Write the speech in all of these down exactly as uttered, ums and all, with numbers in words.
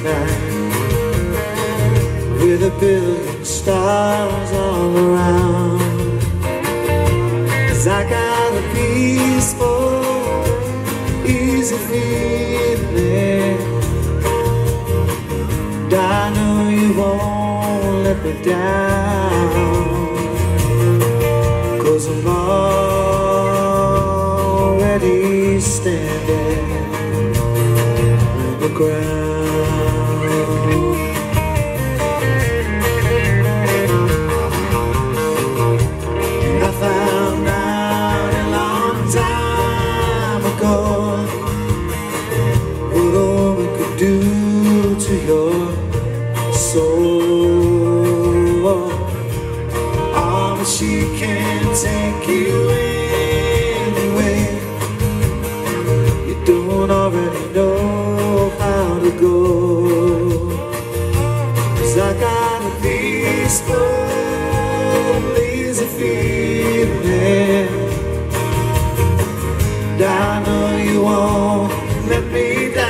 night, with a billion stars all around. 'Cause I got a peaceful, easy feeling, and I know you won't let me down. 'Cause I'm already standing on the ground. And I found out a long time ago what a woman could do to your soul. Oh, but she can't take you anywhere you don't already know how to go. 'Cause I got a peaceful, easy feeling, and I know you won't let me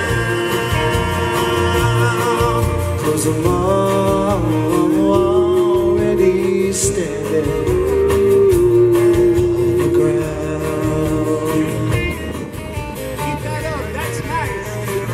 down. 'Cause I'm already standing on the ground. Keep that up, that's nice.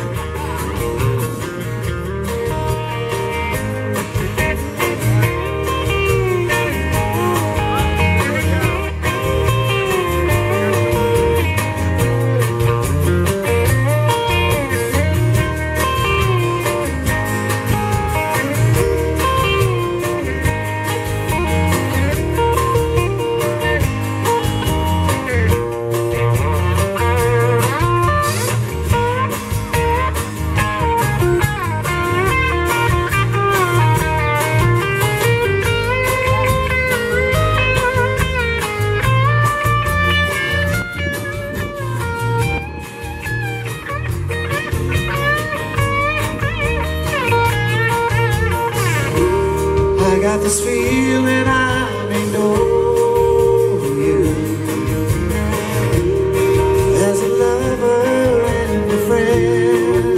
I got this feeling I may know you as a lover and a friend.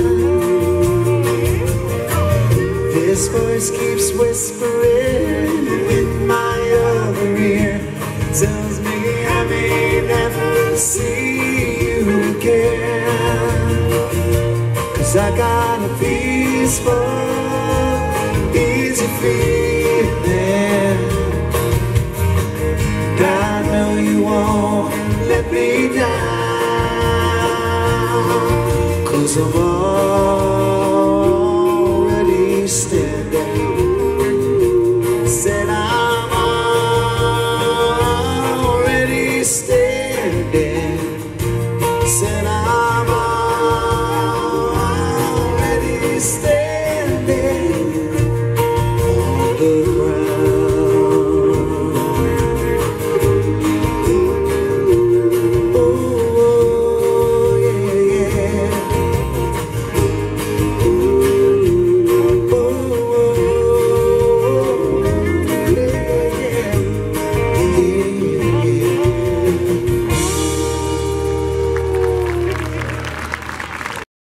This voice keeps whispering in my other ear, tells me I may never see you again. 'Cause I got a peaceful, easy feeling, and I know you won't let me down. 'Cause I'm all